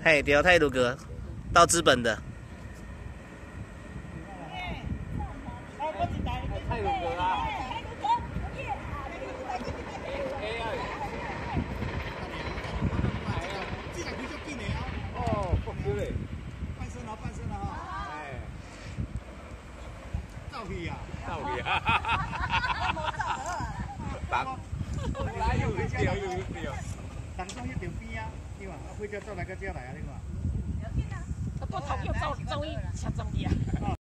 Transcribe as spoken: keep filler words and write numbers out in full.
嘿，对，泰鲁阁到资本的。 泰鲁阁啊。哦，放对嘞。半身了，半身了哈。哎。造皮啊！造皮啊！哈哈哈哈哈！打。哪有一条有一条？当中一条边啊，对吧？啊，或者走来个这来啊，对吧？啊，多头又走走伊吃中去啊。